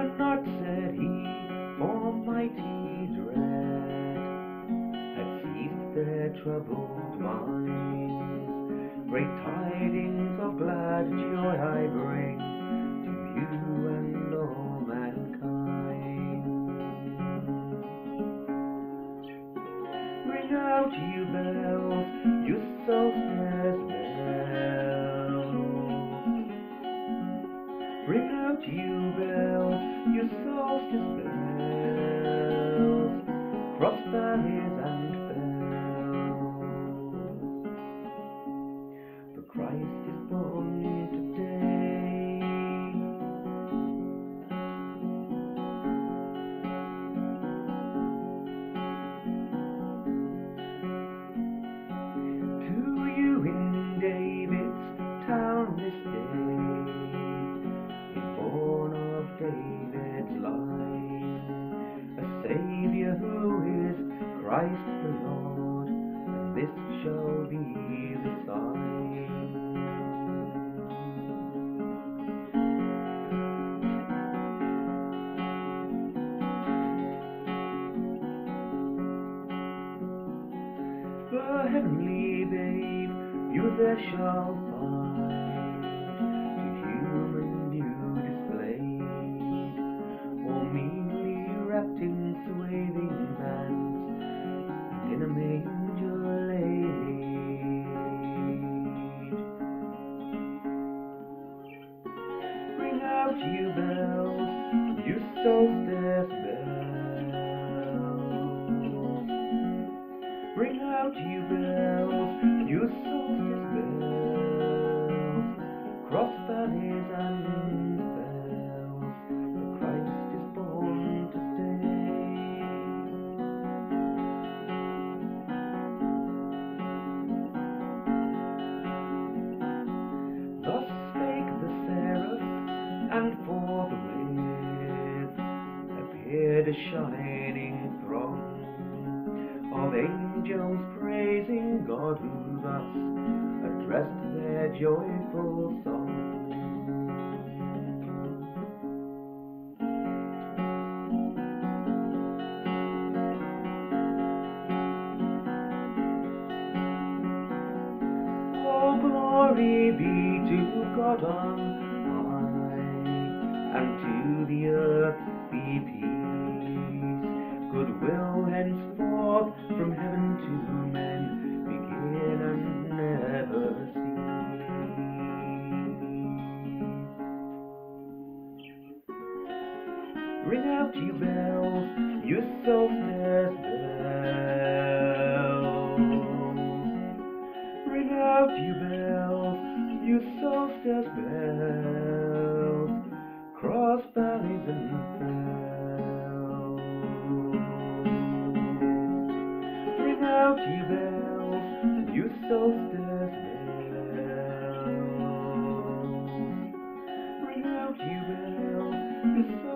not, said he, for mighty dread had seized their troubled minds. Great tidings of glad joy I bring to you and all mankind. Ring out, you bells, you solstice bells. Ring out, you bells, you solstice bells, cross valleys and fells. For Christ is born today. To you in David's town this day is born of David's line a Saviour who is Christ the Lord, and this shall be the sign. The heavenly babe you there shall find, to human view displayed, or meanly wrapped in swathing bands, and in a manger laid. Ring out, you bells, you solstice bells. Ring out, you bells, you solstice bells, cross valleys and fells, for Christ is born today. Thus spake the seraph, and forthwith appeared a shining throng of angels praising God, who thus addressed their joyful song. All glory be to God on high, and to the earth be peace, goodwill henceforth from heaven to men, begin and never cease. Ring out, you bells, you solstice bells. Ring out, you bells, you solstice bells, cross valleys and fells. Ring out, you bells, you solstice bells. Ring out, you bells, you